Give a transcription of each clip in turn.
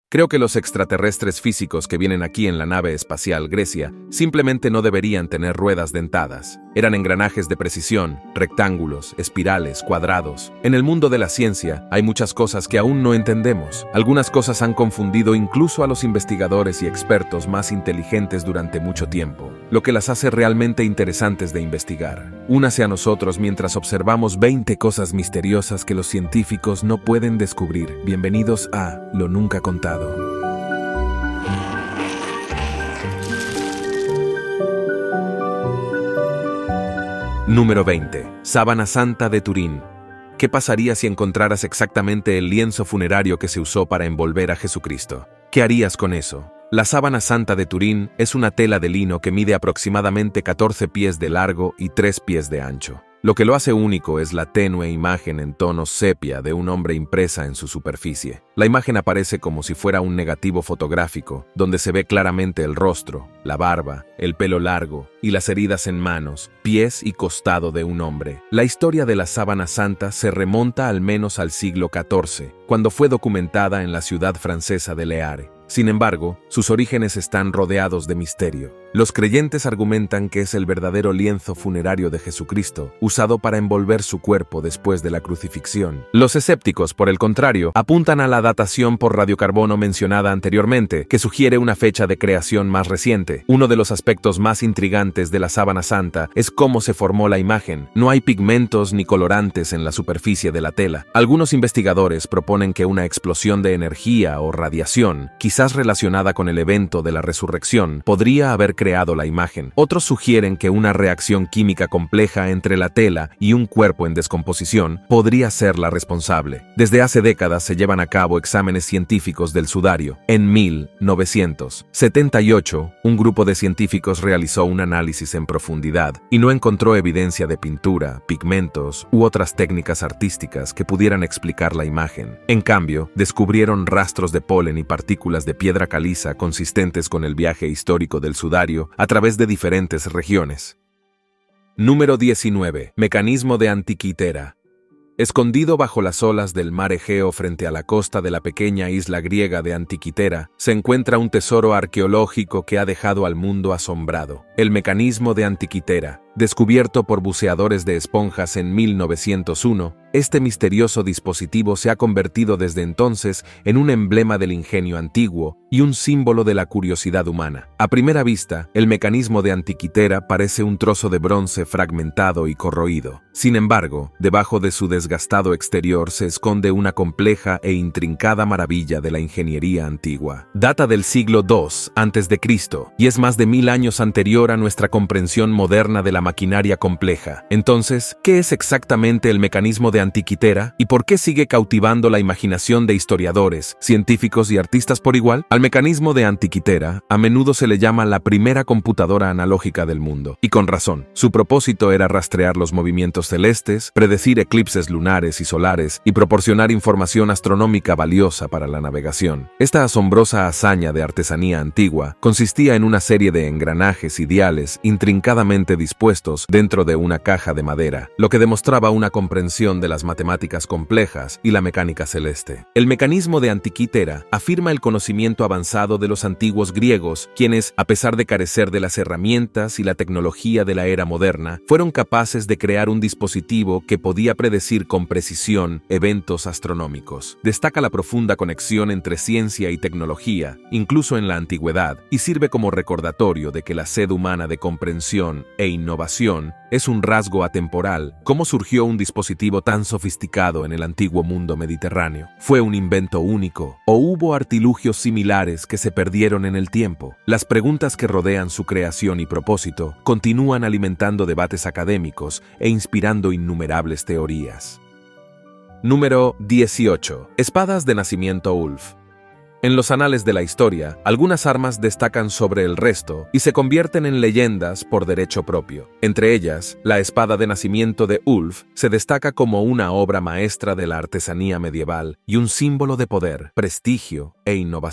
Creo que los extraterrestres físicos que vienen aquí en la nave espacial Grecia simplemente no deberían tener ruedas dentadas. Eran engranajes de precisión, rectángulos, espirales, cuadrados. En el mundo de la ciencia hay muchas cosas que aún no entendemos. Algunas cosas han confundido incluso a los investigadores y expertos más inteligentes durante mucho tiempo, lo que las hace realmente interesantes de investigar. Únase a nosotros mientras observamos 20 cosas misteriosas que los científicos no pueden descubrir. Bienvenidos a Lo Nunca Contado. Número 20. Sábana Santa de Turín. ¿Qué pasaría si encontraras exactamente el lienzo funerario que se usó para envolver a Jesucristo? ¿Qué harías con eso? La sábana santa de Turín es una tela de lino que mide aproximadamente 14 pies de largo y 3 pies de ancho. Lo que lo hace único es la tenue imagen en tonos sepia de un hombre impresa en su superficie. La imagen aparece como si fuera un negativo fotográfico, donde se ve claramente el rostro, la barba, el pelo largo y las heridas en manos, pies y costado de un hombre. La historia de la sábana santa se remonta al menos al siglo XIV, cuando fue documentada en la ciudad francesa de Le Havre. Sin embargo, sus orígenes están rodeados de misterio. Los creyentes argumentan que es el verdadero lienzo funerario de Jesucristo, usado para envolver su cuerpo después de la crucifixión. Los escépticos, por el contrario, apuntan a la datación por radiocarbono mencionada anteriormente, que sugiere una fecha de creación más reciente. Uno de los aspectos más intrigantes de la sábana santa es cómo se formó la imagen. No hay pigmentos ni colorantes en la superficie de la tela. Algunos investigadores proponen que una explosión de energía o radiación, quizás relacionada con el evento de la resurrección, podría haber creado la imagen. Otros sugieren que una reacción química compleja entre la tela y un cuerpo en descomposición podría ser la responsable. Desde hace décadas se llevan a cabo exámenes científicos del sudario. En 1978, un grupo de científicos realizó un análisis en profundidad y no encontró evidencia de pintura, pigmentos u otras técnicas artísticas que pudieran explicar la imagen. En cambio, descubrieron rastros de polen y partículas de piedra caliza consistentes con el viaje histórico del sudario a través de diferentes regiones. Número 19. Mecanismo de Antiquitera. Escondido bajo las olas del mar Egeo frente a la costa de la pequeña isla griega de Antiquitera, se encuentra un tesoro arqueológico que ha dejado al mundo asombrado. El mecanismo de Antiquitera. Descubierto por buceadores de esponjas en 1901, este misterioso dispositivo se ha convertido desde entonces en un emblema del ingenio antiguo y un símbolo de la curiosidad humana. A primera vista, el mecanismo de Antiquitera parece un trozo de bronce fragmentado y corroído. Sin embargo, debajo de su desgastado exterior se esconde una compleja e intrincada maravilla de la ingeniería antigua. Data del siglo II a.C. y es más de 1000 años anterior a nuestra comprensión moderna de la maquinaria compleja. Entonces, ¿qué es exactamente el mecanismo de Antiquitera y por qué sigue cautivando la imaginación de historiadores, científicos y artistas por igual? Al mecanismo de Antiquitera a menudo se le llama la primera computadora analógica del mundo, y con razón. Su propósito era rastrear los movimientos celestes, predecir eclipses lunares y solares y proporcionar información astronómica valiosa para la navegación. Esta asombrosa hazaña de artesanía antigua consistía en una serie de engranajes y diales intrincadamente dispuestos dentro de una caja de madera, lo que demostraba una comprensión de las matemáticas complejas y la mecánica celeste. El mecanismo de Antiquitera afirma el conocimiento avanzado de los antiguos griegos, quienes, a pesar de carecer de las herramientas y la tecnología de la era moderna, fueron capaces de crear un dispositivo que podía predecir con precisión eventos astronómicos. Destaca la profunda conexión entre ciencia y tecnología, incluso en la antigüedad, y sirve como recordatorio de que la sed humana de comprensión e innovación es un rasgo atemporal. ¿Cómo surgió un dispositivo tan sofisticado en el antiguo mundo mediterráneo? ¿Fue un invento único o hubo artilugios similares que se perdieron en el tiempo? Las preguntas que rodean su creación y propósito continúan alimentando debates académicos e inspirando innumerables teorías. Número 18. Espadas de nacimiento Ulf. En los anales de la historia, algunas armas destacan sobre el resto y se convierten en leyendas por derecho propio. Entre ellas, la espada de nacimiento de Ulf se destaca como una obra maestra de la artesanía medieval y un símbolo de poder, prestigio e innovación.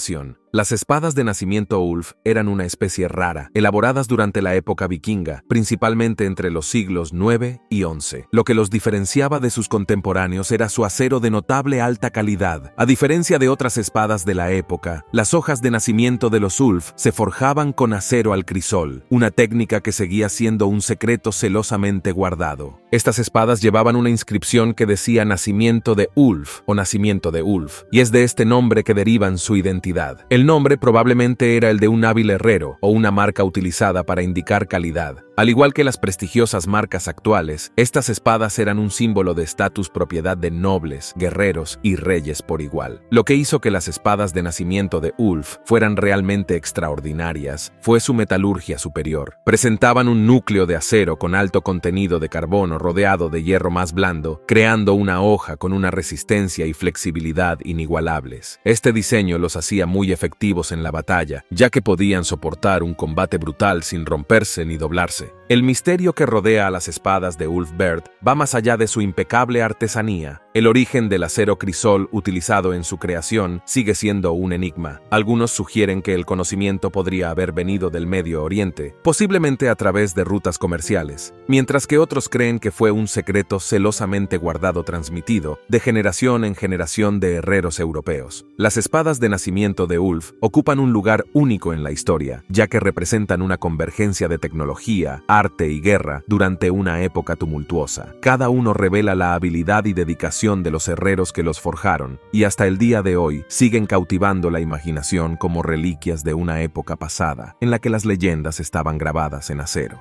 Las espadas de nacimiento Ulf eran una especie rara, elaboradas durante la época vikinga, principalmente entre los siglos IX y XI. Lo que los diferenciaba de sus contemporáneos era su acero de notable alta calidad. A diferencia de otras espadas de la época, las hojas de nacimiento de los Ulf se forjaban con acero al crisol, una técnica que seguía siendo un secreto celosamente guardado. Estas espadas llevaban una inscripción que decía nacimiento de Ulf o nacimiento de Ulf, y es de este nombre que derivan su identidad. El nombre probablemente era el de un hábil herrero o una marca utilizada para indicar calidad. Al igual que las prestigiosas marcas actuales, estas espadas eran un símbolo de estatus propiedad de nobles, guerreros y reyes por igual. Lo que hizo que las espadas de nacimiento de Ulf fueran realmente extraordinarias fue su metalurgia superior. Presentaban un núcleo de acero con alto contenido de carbono rodeado de hierro más blando, creando una hoja con una resistencia y flexibilidad inigualables. Este diseño los hacía muy efectivos en la batalla, ya que podían soportar un combate brutal sin romperse ni doblarse. El misterio que rodea a las espadas de Ulfberht va más allá de su impecable artesanía. El origen del acero crisol utilizado en su creación sigue siendo un enigma. Algunos sugieren que el conocimiento podría haber venido del Medio Oriente, posiblemente a través de rutas comerciales, mientras que otros creen que fue un secreto celosamente guardado transmitido de generación en generación de herreros europeos. Las espadas de nacimiento de Ulf ocupan un lugar único en la historia, ya que representan una convergencia de tecnología, arte y guerra durante una época tumultuosa. Cada uno revela la habilidad y dedicación de los herreros que los forjaron, y hasta el día de hoy siguen cautivando la imaginación como reliquias de una época pasada, en la que las leyendas estaban grabadas en acero.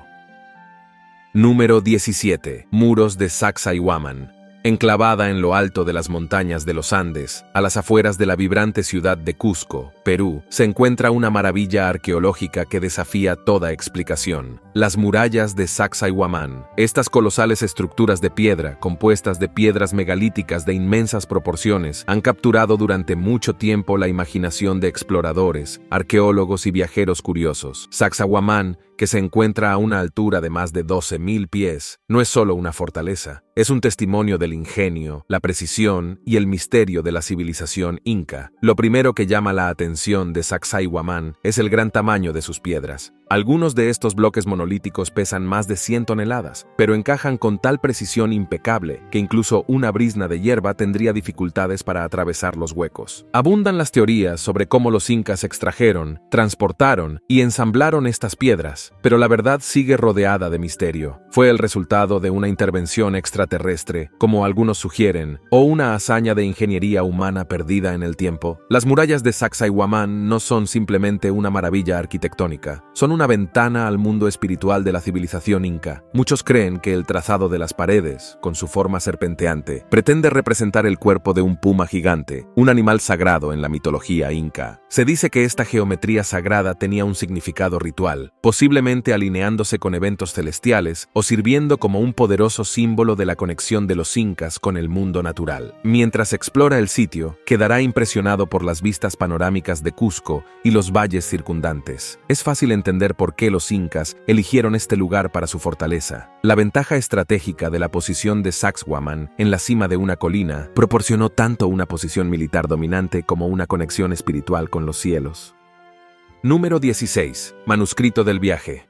Número 17. Muros de Sacsayhuaman. Enclavada en lo alto de las montañas de los Andes, a las afueras de la vibrante ciudad de Cusco, Perú, se encuentra una maravilla arqueológica que desafía toda explicación: las murallas de Sacsayhuaman. Estas colosales estructuras de piedra, compuestas de piedras megalíticas de inmensas proporciones, han capturado durante mucho tiempo la imaginación de exploradores, arqueólogos y viajeros curiosos. Sacsayhuaman, que se encuentra a una altura de más de 12.000 pies, no es solo una fortaleza, es un testimonio del ingenio, la precisión y el misterio de la civilización inca. Lo primero que llama la atención de Sacsayhuaman es el gran tamaño de sus piedras. Algunos de estos bloques monolíticos pesan más de 100 toneladas, pero encajan con tal precisión impecable que incluso una brizna de hierba tendría dificultades para atravesar los huecos. Abundan las teorías sobre cómo los incas extrajeron, transportaron y ensamblaron estas piedras, pero la verdad sigue rodeada de misterio. ¿Fue el resultado de una intervención extraterrestre, como algunos sugieren, o una hazaña de ingeniería humana perdida en el tiempo? Las murallas de Sacsayhuaman no son simplemente una maravilla arquitectónica, son una ventana al mundo espiritual de la civilización inca. Muchos creen que el trazado de las paredes, con su forma serpenteante, pretende representar el cuerpo de un puma gigante, un animal sagrado en la mitología inca. Se dice que esta geometría sagrada tenía un significado ritual, posiblemente alineándose con eventos celestiales o sirviendo como un poderoso símbolo de la conexión de los incas con el mundo natural. Mientras explora el sitio, quedará impresionado por las vistas panorámicas de Cusco y los valles circundantes. Es fácil entender por qué los incas eligieron este lugar para su fortaleza. La ventaja estratégica de la posición de Sacsayhuaman en la cima de una colina proporcionó tanto una posición militar dominante como una conexión espiritual con los cielos. Número 16. Manuscrito del viaje.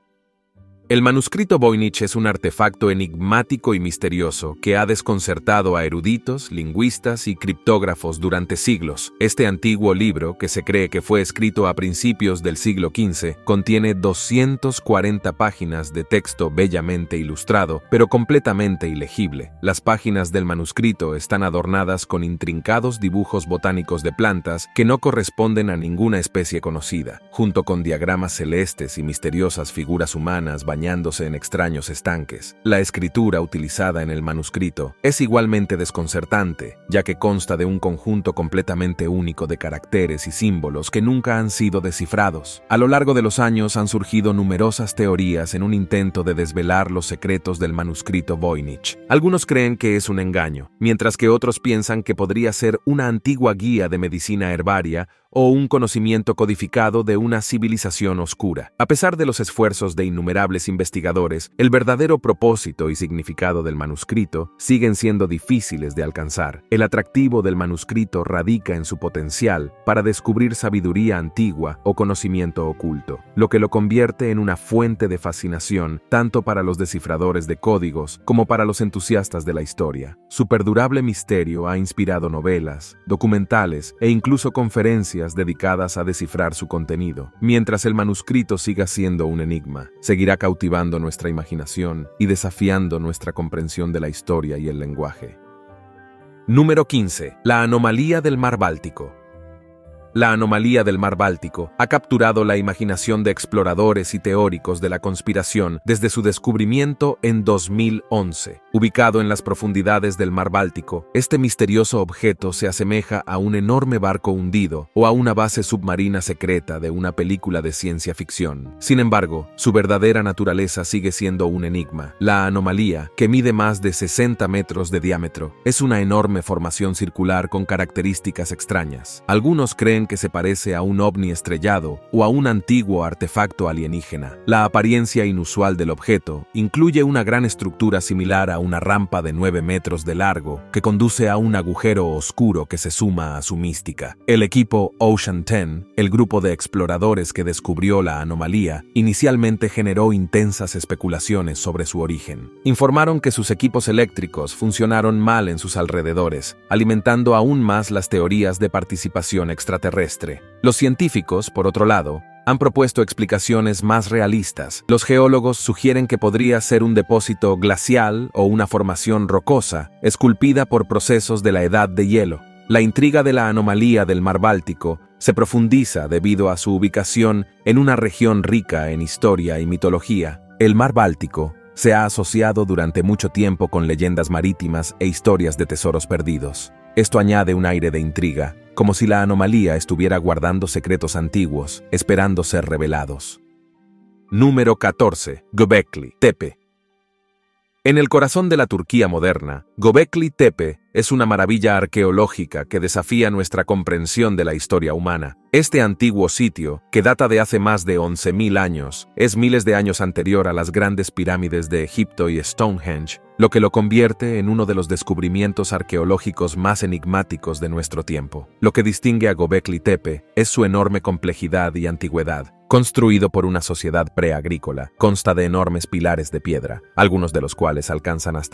El manuscrito Voynich es un artefacto enigmático y misterioso que ha desconcertado a eruditos, lingüistas y criptógrafos durante siglos. Este antiguo libro, que se cree que fue escrito a principios del siglo XV, contiene 240 páginas de texto bellamente ilustrado, pero completamente ilegible. Las páginas del manuscrito están adornadas con intrincados dibujos botánicos de plantas que no corresponden a ninguna especie conocida, junto con diagramas celestes y misteriosas figuras humanas bañándose en extraños estanques. La escritura utilizada en el manuscrito es igualmente desconcertante, ya que consta de un conjunto completamente único de caracteres y símbolos que nunca han sido descifrados. A lo largo de los años han surgido numerosas teorías en un intento de desvelar los secretos del manuscrito Voynich. Algunos creen que es un engaño, mientras que otros piensan que podría ser una antigua guía de medicina herbaria o un conocimiento codificado de una civilización oscura. A pesar de los esfuerzos de innumerables investigadores, el verdadero propósito y significado del manuscrito siguen siendo difíciles de alcanzar. El atractivo del manuscrito radica en su potencial para descubrir sabiduría antigua o conocimiento oculto, lo que lo convierte en una fuente de fascinación tanto para los descifradores de códigos como para los entusiastas de la historia. Su perdurable misterio ha inspirado novelas, documentales e incluso conferencias dedicadas a descifrar su contenido. Mientras el manuscrito siga siendo un enigma, seguirá cautivando nuestra imaginación y desafiando nuestra comprensión de la historia y el lenguaje. Número 15. La anomalía del mar Báltico. La anomalía del mar Báltico ha capturado la imaginación de exploradores y teóricos de la conspiración desde su descubrimiento en 2011. Ubicado en las profundidades del mar Báltico, este misterioso objeto se asemeja a un enorme barco hundido o a una base submarina secreta de una película de ciencia ficción. Sin embargo, su verdadera naturaleza sigue siendo un enigma. La anomalía, que mide más de 60 metros de diámetro, es una enorme formación circular con características extrañas. Algunos creen que se parece a un ovni estrellado o a un antiguo artefacto alienígena. La apariencia inusual del objeto incluye una gran estructura similar a una rampa de 9 metros de largo que conduce a un agujero oscuro que se suma a su mística. El equipo Ocean 10, el grupo de exploradores que descubrió la anomalía, inicialmente generó intensas especulaciones sobre su origen. Informaron que sus equipos eléctricos funcionaron mal en sus alrededores, alimentando aún más las teorías de participación extraterrestre. Los científicos, por otro lado, han propuesto explicaciones más realistas. Los geólogos sugieren que podría ser un depósito glacial o una formación rocosa, esculpida por procesos de la edad de hielo. La intriga de la anomalía del mar Báltico se profundiza debido a su ubicación en una región rica en historia y mitología. El mar Báltico se ha asociado durante mucho tiempo con leyendas marítimas e historias de tesoros perdidos. Esto añade un aire de intriga, como si la anomalía estuviera guardando secretos antiguos, esperando ser revelados. Número 14. Göbekli Tepe. En el corazón de la Turquía moderna, Göbekli Tepe es una maravilla arqueológica que desafía nuestra comprensión de la historia humana. Este antiguo sitio, que data de hace más de 11.000 años, es miles de años anterior a las grandes pirámides de Egipto y Stonehenge, lo que lo convierte en uno de los descubrimientos arqueológicos más enigmáticos de nuestro tiempo. Lo que distingue a Göbekli Tepe es su enorme complejidad y antigüedad. Construido por una sociedad preagrícola, consta de enormes pilares de piedra, algunos de los cuales alcanzan hasta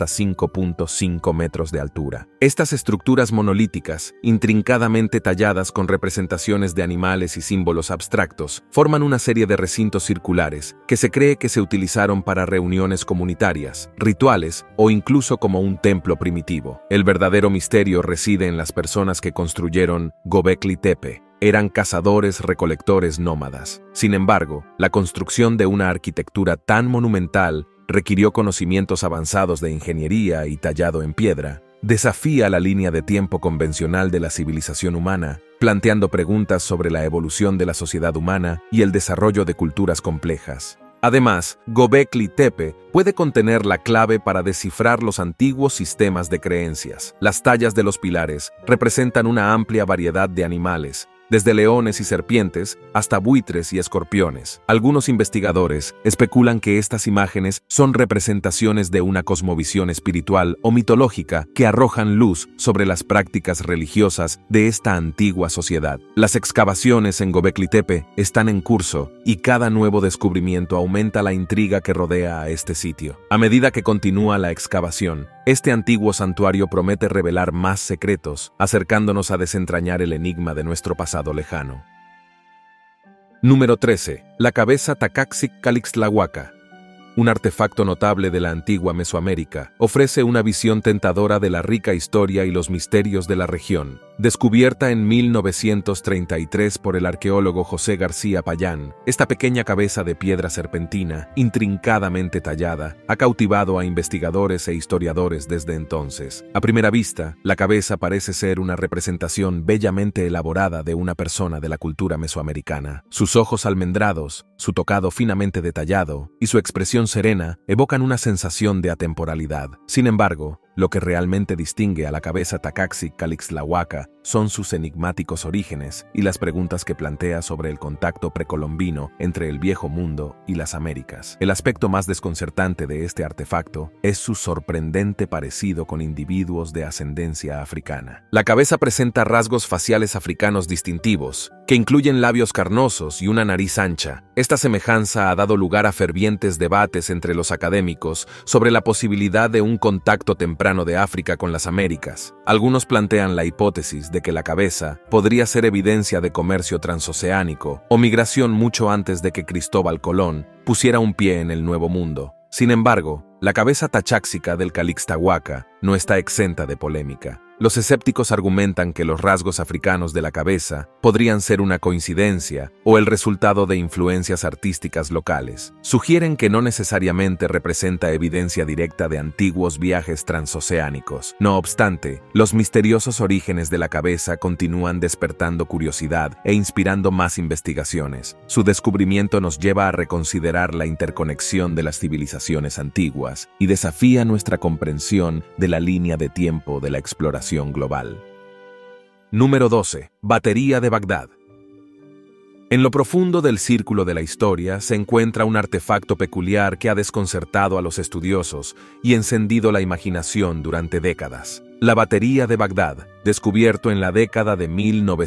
5.5 metros de altura. Estas estructuras monolíticas, intrincadamente talladas con representaciones de animales y símbolos abstractos, forman una serie de recintos circulares que se cree que se utilizaron para reuniones comunitarias, rituales o incluso como un templo primitivo. El verdadero misterio reside en las personas que construyeron Göbekli Tepe. Eran cazadores-recolectores nómadas. Sin embargo, la construcción de una arquitectura tan monumental requirió conocimientos avanzados de ingeniería y tallado en piedra. Desafía la línea de tiempo convencional de la civilización humana, planteando preguntas sobre la evolución de la sociedad humana y el desarrollo de culturas complejas. Además, Göbekli Tepe puede contener la clave para descifrar los antiguos sistemas de creencias. Las tallas de los pilares representan una amplia variedad de animales, desde leones y serpientes hasta buitres y escorpiones. Algunos investigadores especulan que estas imágenes son representaciones de una cosmovisión espiritual o mitológica que arrojan luz sobre las prácticas religiosas de esta antigua sociedad. Las excavaciones en Göbekli Tepe están en curso y cada nuevo descubrimiento aumenta la intriga que rodea a este sitio. A medida que continúa la excavación, este antiguo santuario promete revelar más secretos, acercándonos a desentrañar el enigma de nuestro pasado lejano. Número 13. La cabeza Takacsik-Calixtlahuaca. Un artefacto notable de la antigua Mesoamérica, ofrece una visión tentadora de la rica historia y los misterios de la región. Descubierta en 1933 por el arqueólogo José García Payán, esta pequeña cabeza de piedra serpentina, intrincadamente tallada, ha cautivado a investigadores e historiadores desde entonces. A primera vista, la cabeza parece ser una representación bellamente elaborada de una persona de la cultura mesoamericana. Sus ojos almendrados, su tocado finamente detallado y su expresión serena evocan una sensación de atemporalidad. Sin embargo, lo que realmente distingue a la cabeza Takacsik-Calixtlahuaca son sus enigmáticos orígenes y las preguntas que plantea sobre el contacto precolombino entre el Viejo Mundo y las Américas. El aspecto más desconcertante de este artefacto es su sorprendente parecido con individuos de ascendencia africana. La cabeza presenta rasgos faciales africanos distintivos, que incluyen labios carnosos y una nariz ancha. Esta semejanza ha dado lugar a fervientes debates entre los académicos sobre la posibilidad de un contacto temprano de África con las Américas. Algunos plantean la hipótesis de que la cabeza podría ser evidencia de comercio transoceánico o migración mucho antes de que Cristóbal Colón pusiera un pie en el Nuevo Mundo. Sin embargo, la cabeza taxáxica del Calixtahuaca no está exenta de polémica. Los escépticos argumentan que los rasgos africanos de la cabeza podrían ser una coincidencia o el resultado de influencias artísticas locales. Sugieren que no necesariamente representa evidencia directa de antiguos viajes transoceánicos. No obstante, los misteriosos orígenes de la cabeza continúan despertando curiosidad e inspirando más investigaciones. Su descubrimiento nos lleva a reconsiderar la interconexión de las civilizaciones antiguas y desafía nuestra comprensión de la línea de tiempo de la exploración global. Número 12. Batería de Bagdad. En lo profundo del círculo de la historia se encuentra un artefacto peculiar que ha desconcertado a los estudiosos y encendido la imaginación durante décadas. La batería de Bagdad, descubierto en la década de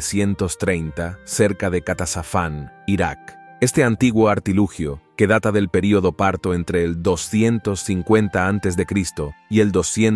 1930 cerca de Catasaphán, Irak. Este antiguo artilugio, que data del período parto entre el 250 a.C. y el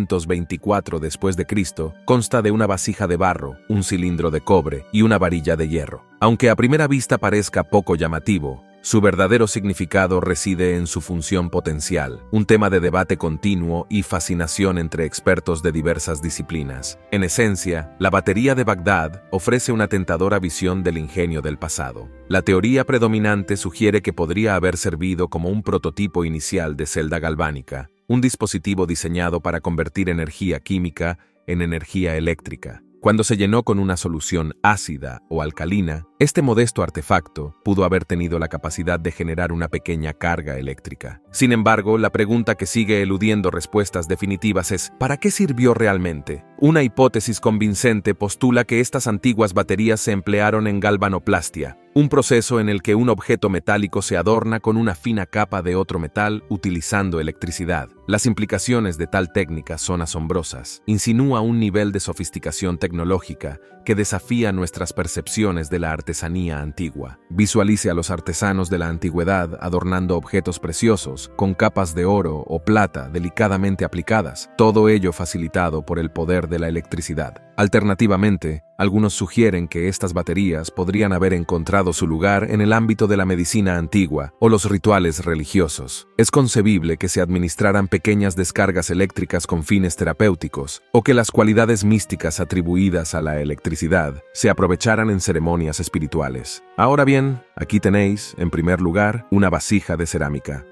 224 después de Cristo, consta de una vasija de barro, un cilindro de cobre y una varilla de hierro. Aunque a primera vista parezca poco llamativo, su verdadero significado reside en su función potencial, un tema de debate continuo y fascinación entre expertos de diversas disciplinas. En esencia, la batería de Bagdad ofrece una tentadora visión del ingenio del pasado. La teoría predominante sugiere que podría haber servido como un prototipo inicial de celda galvánica, un dispositivo diseñado para convertir energía química en energía eléctrica. Cuando se llenó con una solución ácida o alcalina, este modesto artefacto pudo haber tenido la capacidad de generar una pequeña carga eléctrica. Sin embargo, la pregunta que sigue eludiendo respuestas definitivas es ¿para qué sirvió realmente? Una hipótesis convincente postula que estas antiguas baterías se emplearon en galvanoplastia, un proceso en el que un objeto metálico se adorna con una fina capa de otro metal utilizando electricidad. Las implicaciones de tal técnica son asombrosas. Insinúa un nivel de sofisticación tecnológica que desafía nuestras percepciones de la artesanía antigua. Visualice a los artesanos de la antigüedad adornando objetos preciosos con capas de oro o plata delicadamente aplicadas, todo ello facilitado por el poder de la electricidad. Alternativamente, algunos sugieren que estas baterías podrían haber encontrado su lugar en el ámbito de la medicina antigua o los rituales religiosos. Es concebible que se administraran pequeñas descargas eléctricas con fines terapéuticos o que las cualidades místicas atribuidas a la electricidad se aprovecharan en ceremonias espirituales. Ahora bien, aquí tenéis, en primer lugar, una vasija de cerámica.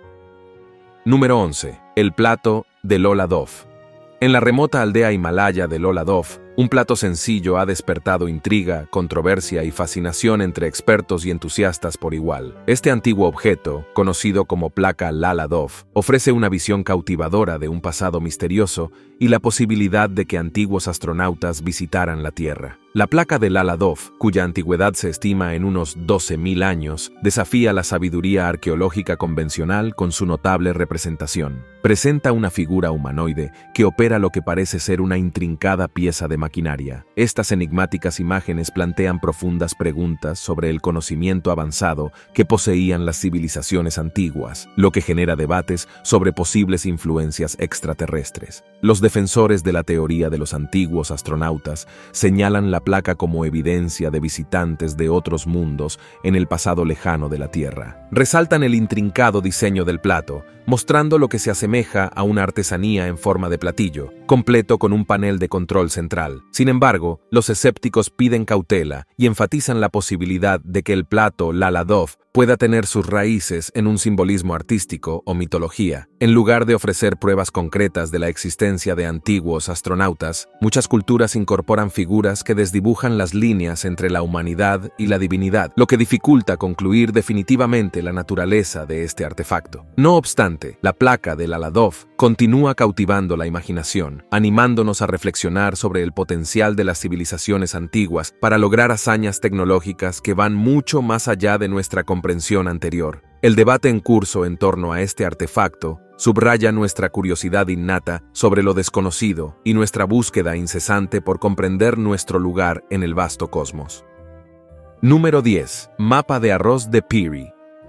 Número 11. El plato de Lola Dov. En la remota aldea himalaya de Lola Dov, un plato sencillo ha despertado intriga, controversia y fascinación entre expertos y entusiastas por igual. Este antiguo objeto, conocido como placa Lala Dov, ofrece una visión cautivadora de un pasado misterioso y la posibilidad de que antiguos astronautas visitaran la Tierra. La placa de Lala Dov, cuya antigüedad se estima en unos 12.000 años, desafía la sabiduría arqueológica convencional con su notable representación. Presenta una figura humanoide que opera lo que parece ser una intrincada pieza de maquinaria. Estas enigmáticas imágenes plantean profundas preguntas sobre el conocimiento avanzado que poseían las civilizaciones antiguas, lo que genera debates sobre posibles influencias extraterrestres. Los defensores de la teoría de los antiguos astronautas señalan la placa como evidencia de visitantes de otros mundos en el pasado lejano de la Tierra. Resaltan el intrincado diseño del plato, mostrando lo que se asemeja a una artesanía en forma de platillo, completo con un panel de control central. Sin embargo, los escépticos piden cautela y enfatizan la posibilidad de que el plato Lala Dov pueda tener sus raíces en un simbolismo artístico o mitología. En lugar de ofrecer pruebas concretas de la existencia de antiguos astronautas, muchas culturas incorporan figuras que desdibujan las líneas entre la humanidad y la divinidad, lo que dificulta concluir definitivamente la naturaleza de este artefacto. No obstante, la placa del Aladov continúa cautivando la imaginación, animándonos a reflexionar sobre el potencial de las civilizaciones antiguas para lograr hazañas tecnológicas que van mucho más allá de nuestra comprensión anterior. El debate en curso en torno a este artefacto subraya nuestra curiosidad innata sobre lo desconocido y nuestra búsqueda incesante por comprender nuestro lugar en el vasto cosmos. Número 10. Mapa de arroz de Peary.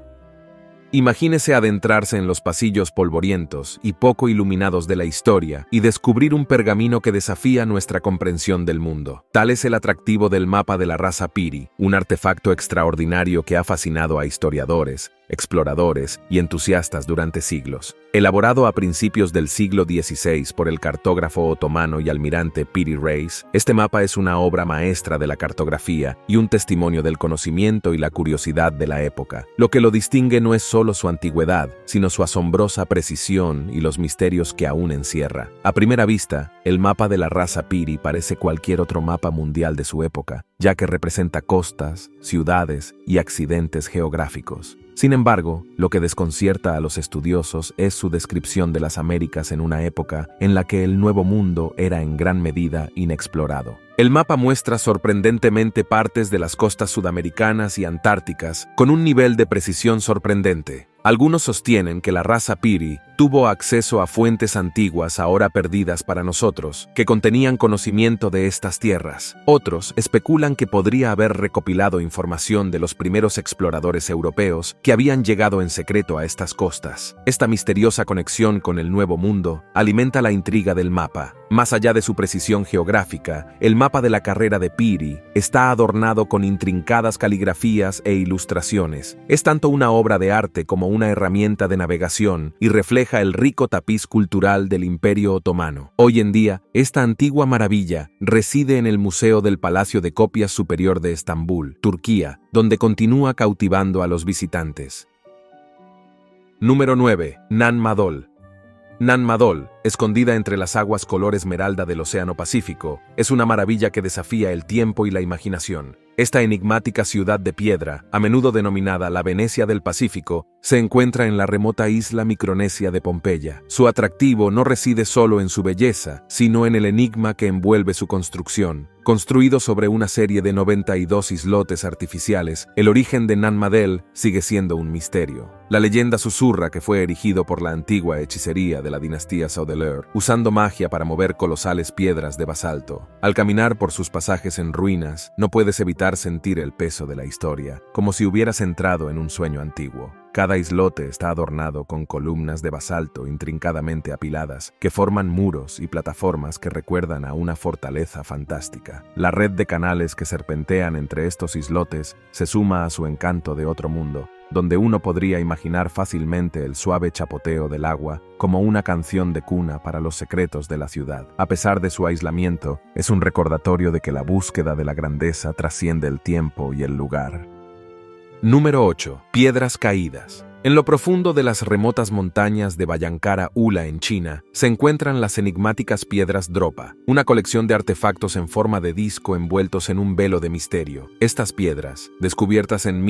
Imagínese adentrarse en los pasillos polvorientos y poco iluminados de la historia y descubrir un pergamino que desafía nuestra comprensión del mundo. Tal es el atractivo del mapa de la raza Peary, un artefacto extraordinario que ha fascinado a historiadores, exploradores y entusiastas durante siglos. Elaborado a principios del siglo XVI por el cartógrafo otomano y almirante Piri Reis, este mapa es una obra maestra de la cartografía y un testimonio del conocimiento y la curiosidad de la época. Lo que lo distingue no es solo su antigüedad, sino su asombrosa precisión y los misterios que aún encierra. A primera vista, el mapa de la raza Peary parece cualquier otro mapa mundial de su época, ya que representa costas, ciudades y accidentes geográficos. Sin embargo, lo que desconcierta a los estudiosos es su descripción de las Américas en una época en la que el Nuevo Mundo era en gran medida inexplorado. El mapa muestra sorprendentemente partes de las costas sudamericanas y antárticas con un nivel de precisión sorprendente. Algunos sostienen que la raza Peary tuvo acceso a fuentes antiguas ahora perdidas para nosotros, que contenían conocimiento de estas tierras. Otros especulan que podría haber recopilado información de los primeros exploradores europeos que habían llegado en secreto a estas costas. Esta misteriosa conexión con el Nuevo Mundo alimenta la intriga del mapa. Más allá de su precisión geográfica, el mapa de la carrera de Peary está adornado con intrincadas caligrafías e ilustraciones. Es tanto una obra de arte como una herramienta de navegación y refleja el rico tapiz cultural del Imperio Otomano. Hoy en día, esta antigua maravilla reside en el Museo del Palacio de Copias Superior de Estambul, Turquía, donde continúa cautivando a los visitantes. Número 9. Nan Madol. Nan Madol, escondida entre las aguas color esmeralda del Océano Pacífico, es una maravilla que desafía el tiempo y la imaginación. Esta enigmática ciudad de piedra, a menudo denominada la Venecia del Pacífico, se encuentra en la remota isla micronesia de Pompeya. Su atractivo no reside solo en su belleza, sino en el enigma que envuelve su construcción. Construido sobre una serie de 92 islotes artificiales, el origen de Nan Madol sigue siendo un misterio. La leyenda susurra que fue erigido por la antigua hechicería de la dinastía Saudeleur, usando magia para mover colosales piedras de basalto. Al caminar por sus pasajes en ruinas, no puedes evitar sentir el peso de la historia, como si hubieras entrado en un sueño antiguo. Cada islote está adornado con columnas de basalto intrincadamente apiladas, que forman muros y plataformas que recuerdan a una fortaleza fantástica. La red de canales que serpentean entre estos islotes se suma a su encanto de otro mundo, donde uno podría imaginar fácilmente el suave chapoteo del agua como una canción de cuna para los secretos de la ciudad. A pesar de su aislamiento, es un recordatorio de que la búsqueda de la grandeza trasciende el tiempo y el lugar. Número 8. Piedras caídas. En lo profundo de las remotas montañas de Bayankara Ula en China, se encuentran las enigmáticas piedras Dropa, una colección de artefactos en forma de disco envueltos en un velo de misterio. Estas piedras, descubiertas en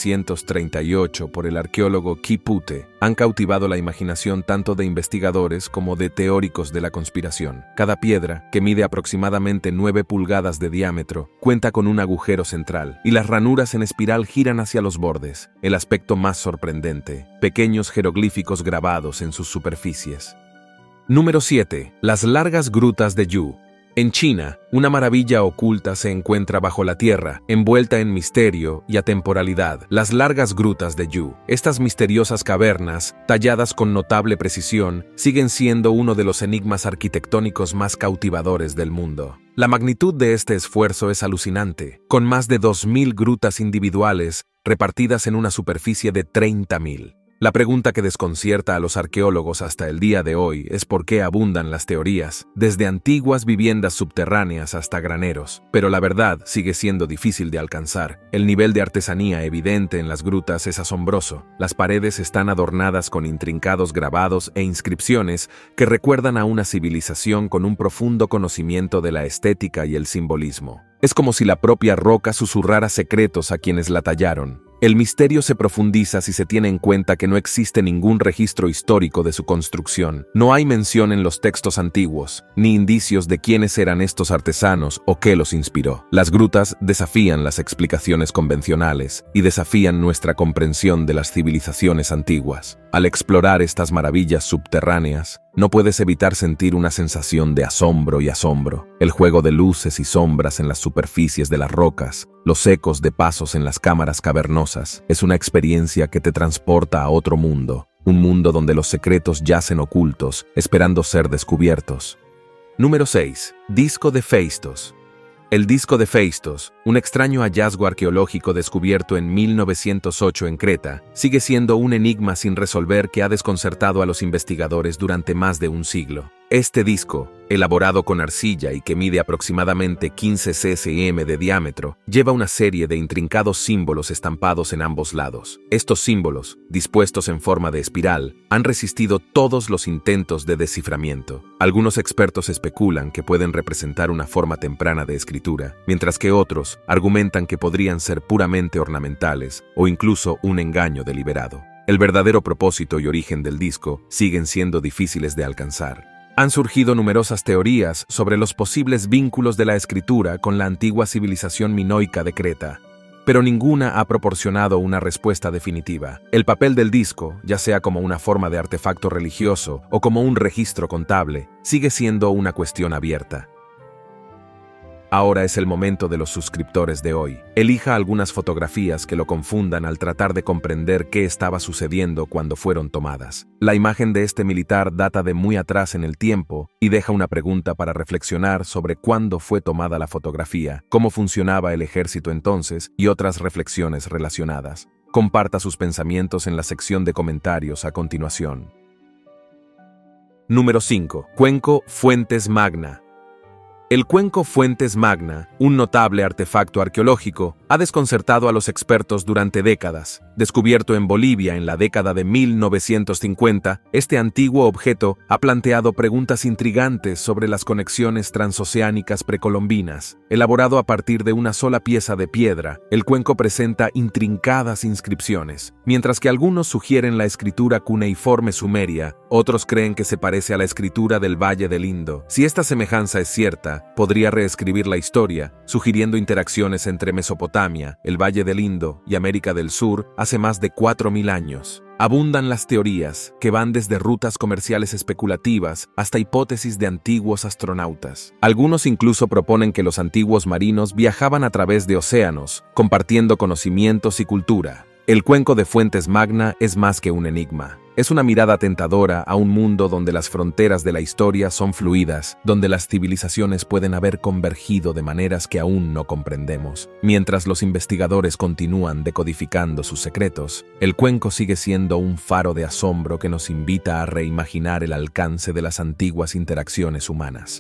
1938 por el arqueólogo Kipute, han cautivado la imaginación tanto de investigadores como de teóricos de la conspiración. Cada piedra, que mide aproximadamente 9 pulgadas de diámetro, cuenta con un agujero central, y las ranuras en espiral giran hacia los bordes. El aspecto más sorprendente, pequeños jeroglíficos grabados en sus superficies. Número 7. Las largas grutas de Yu. En China, una maravilla oculta se encuentra bajo la tierra, envuelta en misterio y atemporalidad. Las largas grutas de Yu. Estas misteriosas cavernas, talladas con notable precisión, siguen siendo uno de los enigmas arquitectónicos más cautivadores del mundo. La magnitud de este esfuerzo es alucinante, con más de 2.000 grutas individuales repartidas en una superficie de 30.000. La pregunta que desconcierta a los arqueólogos hasta el día de hoy es por qué abundan las teorías, desde antiguas viviendas subterráneas hasta graneros. Pero la verdad sigue siendo difícil de alcanzar. El nivel de artesanía evidente en las grutas es asombroso. Las paredes están adornadas con intrincados grabados e inscripciones que recuerdan a una civilización con un profundo conocimiento de la estética y el simbolismo. Es como si la propia roca susurrara secretos a quienes la tallaron. El misterio se profundiza si se tiene en cuenta que no existe ningún registro histórico de su construcción. No hay mención en los textos antiguos, ni indicios de quiénes eran estos artesanos o qué los inspiró. Las grutas desafían las explicaciones convencionales y desafían nuestra comprensión de las civilizaciones antiguas. Al explorar estas maravillas subterráneas, no puedes evitar sentir una sensación de asombro y asombro. El juego de luces y sombras en las superficies de las rocas, los ecos de pasos en las cámaras cavernosas, es una experiencia que te transporta a otro mundo, un mundo donde los secretos yacen ocultos, esperando ser descubiertos. Número 6. Disco de Phaistos. El disco de Phaistos, un extraño hallazgo arqueológico descubierto en 1908 en Creta, sigue siendo un enigma sin resolver que ha desconcertado a los investigadores durante más de un siglo. Este disco, elaborado con arcilla y que mide aproximadamente 15 cm de diámetro, lleva una serie de intrincados símbolos estampados en ambos lados. Estos símbolos, dispuestos en forma de espiral, han resistido todos los intentos de desciframiento. Algunos expertos especulan que pueden representar una forma temprana de escritura, mientras que otros argumentan que podrían ser puramente ornamentales o incluso un engaño deliberado. El verdadero propósito y origen del disco siguen siendo difíciles de alcanzar. Han surgido numerosas teorías sobre los posibles vínculos de la escritura con la antigua civilización minoica de Creta, pero ninguna ha proporcionado una respuesta definitiva. El papel del disco, ya sea como una forma de artefacto religioso o como un registro contable, sigue siendo una cuestión abierta. Ahora es el momento de los suscriptores de hoy. Elija algunas fotografías que lo confundan al tratar de comprender qué estaba sucediendo cuando fueron tomadas. La imagen de este militar data de muy atrás en el tiempo y deja una pregunta para reflexionar sobre cuándo fue tomada la fotografía, cómo funcionaba el ejército entonces y otras reflexiones relacionadas. Comparta sus pensamientos en la sección de comentarios a continuación. Número 5. Cuenco Fuentes Magna. El cuenco Fuentes Magna, un notable artefacto arqueológico, ha desconcertado a los expertos durante décadas. Descubierto en Bolivia en la década de 1950, este antiguo objeto ha planteado preguntas intrigantes sobre las conexiones transoceánicas precolombinas. Elaborado a partir de una sola pieza de piedra, el cuenco presenta intrincadas inscripciones. Mientras que algunos sugieren la escritura cuneiforme sumeria, otros creen que se parece a la escritura del Valle del Indo. Si esta semejanza es cierta, podría reescribir la historia, sugiriendo interacciones entre Mesopotamia, el Valle del Indo y América del Sur hace más de 4000 años. Abundan las teorías, que van desde rutas comerciales especulativas hasta hipótesis de antiguos astronautas. Algunos incluso proponen que los antiguos marinos viajaban a través de océanos, compartiendo conocimientos y cultura. El cuenco de Fuentes Magna es más que un enigma. Es una mirada tentadora a un mundo donde las fronteras de la historia son fluidas, donde las civilizaciones pueden haber convergido de maneras que aún no comprendemos. Mientras los investigadores continúan decodificando sus secretos, el cuenco sigue siendo un faro de asombro que nos invita a reimaginar el alcance de las antiguas interacciones humanas.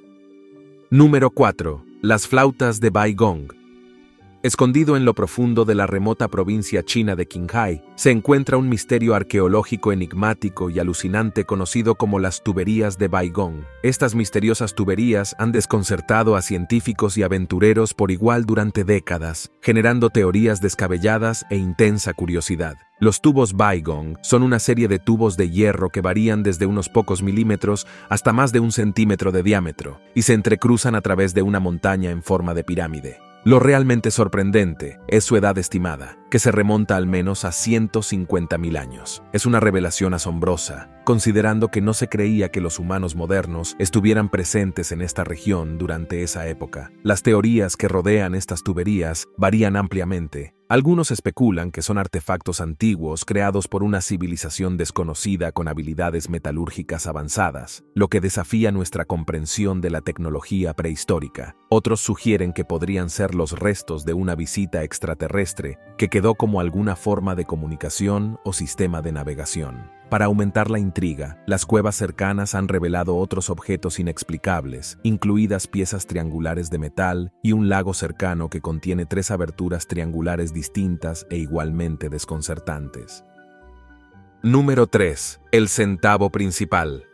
Número 4. Las flautas de Bai Gong. Escondido en lo profundo de la remota provincia china de Qinghai, se encuentra un misterio arqueológico enigmático y alucinante conocido como las tuberías de Bai Gong. Estas misteriosas tuberías han desconcertado a científicos y aventureros por igual durante décadas, generando teorías descabelladas e intensa curiosidad. Los tubos Bai Gong son una serie de tubos de hierro que varían desde unos pocos milímetros hasta más de 1 centímetro de diámetro, y se entrecruzan a través de una montaña en forma de pirámide. Lo realmente sorprendente es su edad estimada, que se remonta al menos a 150.000 años. Es una revelación asombrosa, considerando que no se creía que los humanos modernos estuvieran presentes en esta región durante esa época. Las teorías que rodean estas tuberías varían ampliamente. Algunos especulan que son artefactos antiguos creados por una civilización desconocida con habilidades metalúrgicas avanzadas, lo que desafía nuestra comprensión de la tecnología prehistórica. Otros sugieren que podrían ser los restos de una visita extraterrestre que quedó como alguna forma de comunicación o sistema de navegación. Para aumentar la intriga, las cuevas cercanas han revelado otros objetos inexplicables, incluidas piezas triangulares de metal y un lago cercano que contiene 3 aberturas triangulares distintas e igualmente desconcertantes. Número 3. El centavo principal.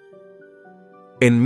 En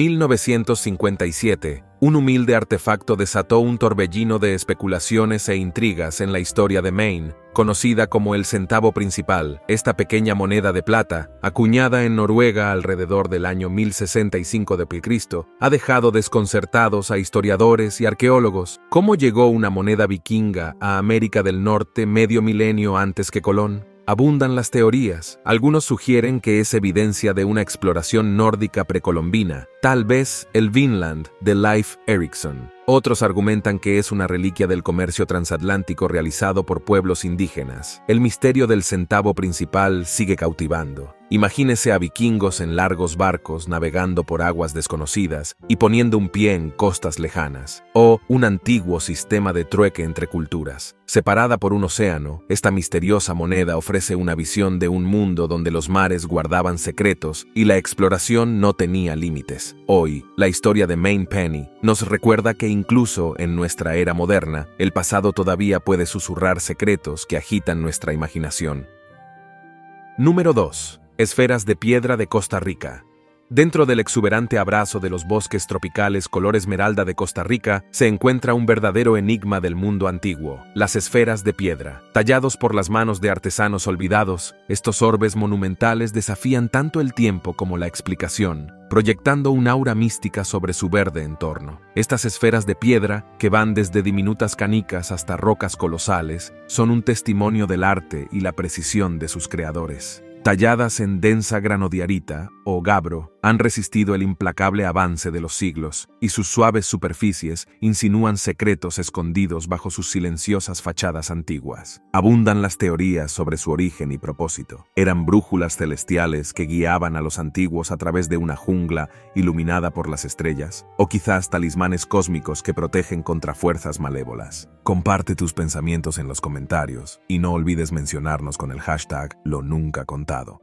1957, un humilde artefacto desató un torbellino de especulaciones e intrigas en la historia de Maine, conocida como el centavo principal. Esta pequeña moneda de plata, acuñada en Noruega alrededor del año 1065 d.C., ha dejado desconcertados a historiadores y arqueólogos. ¿Cómo llegó una moneda vikinga a América del Norte medio milenio antes que Colón? Abundan las teorías. Algunos sugieren que es evidencia de una exploración nórdica precolombina, tal vez el Vinland de Leif Erikson. Otros argumentan que es una reliquia del comercio transatlántico realizado por pueblos indígenas. El misterio del centavo principal sigue cautivando. Imagínese a vikingos en largos barcos navegando por aguas desconocidas y poniendo un pie en costas lejanas, o un antiguo sistema de trueque entre culturas. Separada por un océano, esta misteriosa moneda ofrece una visión de un mundo donde los mares guardaban secretos y la exploración no tenía límites. Hoy, la historia de Maine Penny nos recuerda que incluso en nuestra era moderna, el pasado todavía puede susurrar secretos que agitan nuestra imaginación. Número 2. Esferas de piedra de Costa Rica. Dentro del exuberante abrazo de los bosques tropicales color esmeralda de Costa Rica se encuentra un verdadero enigma del mundo antiguo: las esferas de piedra. Tallados por las manos de artesanos olvidados, estos orbes monumentales desafían tanto el tiempo como la explicación, proyectando un aura mística sobre su verde entorno. Estas esferas de piedra, que van desde diminutas canicas hasta rocas colosales, son un testimonio del arte y la precisión de sus creadores. Talladas en densa granodiarita o gabbro, han resistido el implacable avance de los siglos, y sus suaves superficies insinúan secretos escondidos bajo sus silenciosas fachadas antiguas. Abundan las teorías sobre su origen y propósito. Eran brújulas celestiales que guiaban a los antiguos a través de una jungla iluminada por las estrellas, o quizás talismanes cósmicos que protegen contra fuerzas malévolas. Comparte tus pensamientos en los comentarios y no olvides mencionarnos con el hashtag #LoNuncaContado.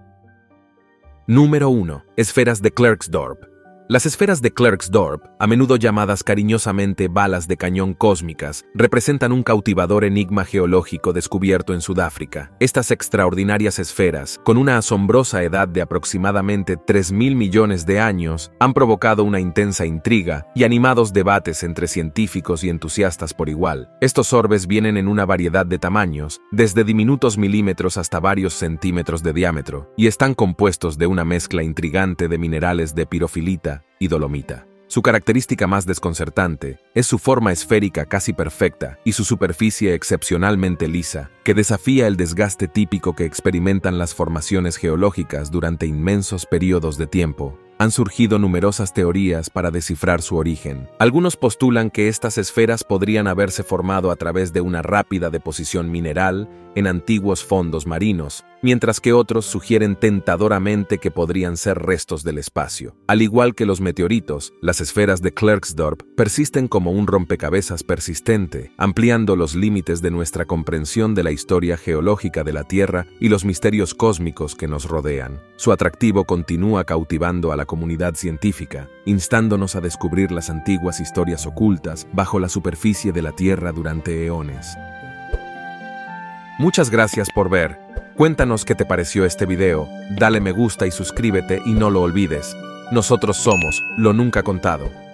Número 1. Esferas de Klerksdorp. Las esferas de Klerksdorp, a menudo llamadas cariñosamente balas de cañón cósmicas, representan un cautivador enigma geológico descubierto en Sudáfrica. Estas extraordinarias esferas, con una asombrosa edad de aproximadamente 3.000 millones de años, han provocado una intensa intriga y animados debates entre científicos y entusiastas por igual. Estos orbes vienen en una variedad de tamaños, desde diminutos milímetros hasta varios centímetros de diámetro, y están compuestos de una mezcla intrigante de minerales de pirofilita y dolomita. Su característica más desconcertante es su forma esférica casi perfecta y su superficie excepcionalmente lisa, que desafía el desgaste típico que experimentan las formaciones geológicas durante inmensos periodos de tiempo. Han surgido numerosas teorías para descifrar su origen. Algunos postulan que estas esferas podrían haberse formado a través de una rápida deposición mineral en antiguos fondos marinos, mientras que otros sugieren tentadoramente que podrían ser restos del espacio. Al igual que los meteoritos, las esferas de Klerksdorp persisten como un rompecabezas persistente, ampliando los límites de nuestra comprensión de la historia geológica de la Tierra y los misterios cósmicos que nos rodean. Su atractivo continúa cautivando a la comunidad científica, instándonos a descubrir las antiguas historias ocultas bajo la superficie de la Tierra durante eones. Muchas gracias por ver. Cuéntanos qué te pareció este video, dale me gusta y suscríbete y no lo olvides. Nosotros somos Lo Nunca Contado.